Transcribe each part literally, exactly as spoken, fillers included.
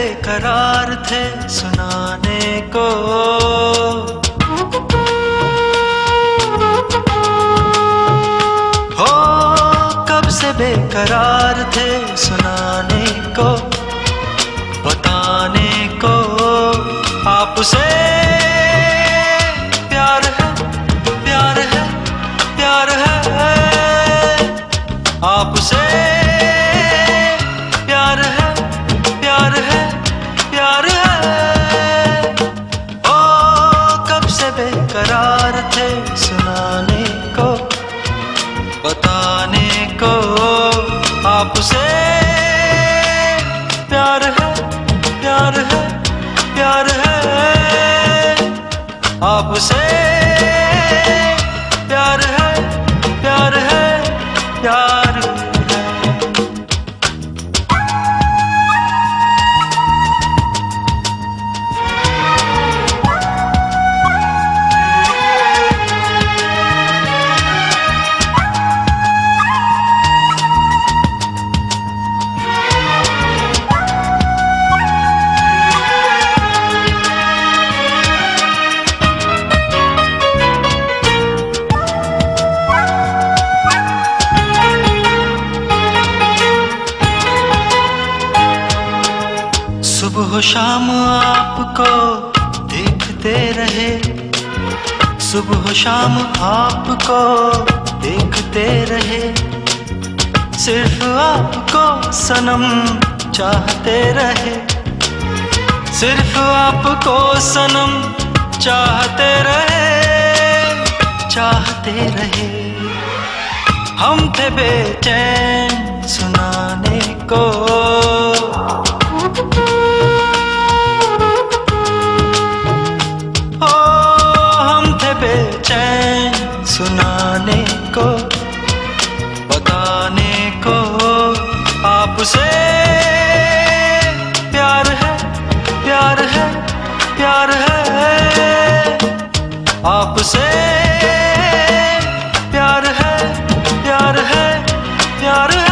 बेकरार थे सुनाने को, हो कब से बेकरार थे सुनाने को, बताने को आपसे प्यार है, प्यार है, प्यार है, आपसे प्यार है, प्यार है, प्यार है। ओ कब से बेकरार थे सुनाने को, बताने को आपसे प्यार है, प्यार है, प्यार है, आपसे प्यार है, प्यार है, प्यार है। सुबह शाम आपको देखते रहे, सुबह शाम आपको देखते रहे, सिर्फ आपको सनम चाहते रहे, सिर्फ आपको सनम चाहते रहे, चाहते रहे। हम थे बेचैन सुनाने को, बेचैन सुनाने को, बताने को आपसे प्यार है, प्यार है, प्यार है, आपसे प्यार है, प्यार है, प्यार है।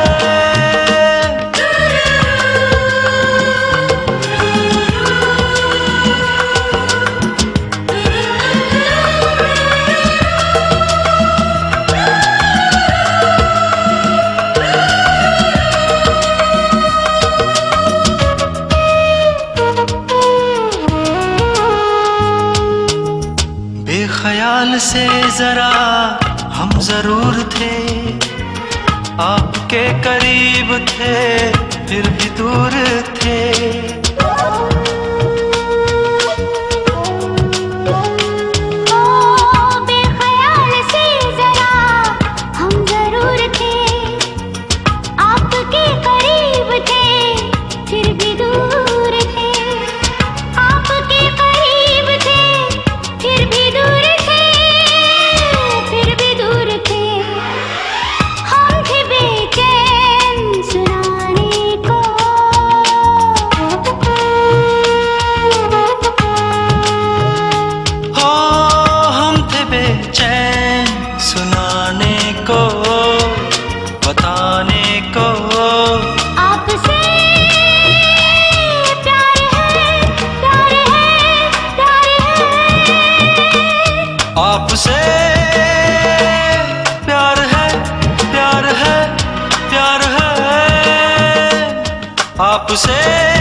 ख्याल से जरा हम जरूर थे, आपके करीब थे फिर भी दूर थे, सुनाने को, बताने को आपसे प्यार है, प्यार है, प्यार है, आपसे प्यार है, प्यार है, प्यार है, आपसे